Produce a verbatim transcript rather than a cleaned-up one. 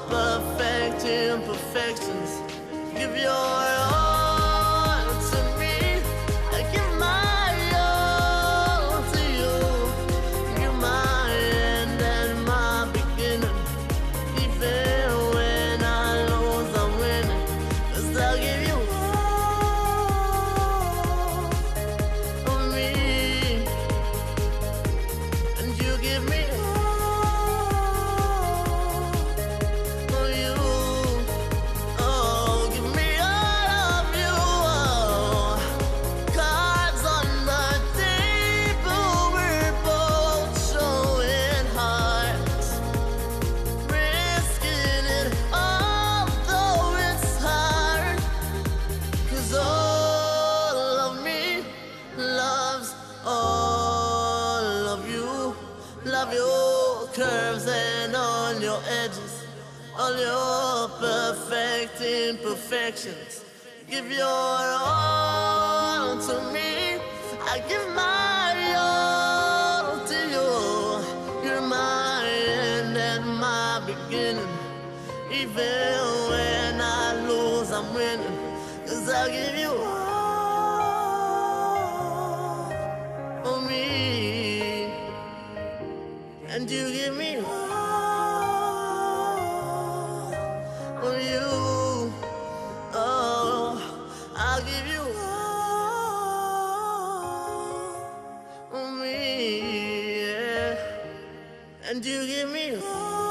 perfect imperfections. Give your all to me. I give my all to you. You're my end and my beginning. Even when I lose, I'm winning. 'Cause I'll give you all of me, and you give me curves and on your edges, all your perfect imperfections. Give your all to me. I give my all to you. You're my end and my beginning. Even when I lose, I'm winning. 'Cause I'll give you all for me, and you give me all of you. Oh, I'll give you all of me, yeah. And you give me all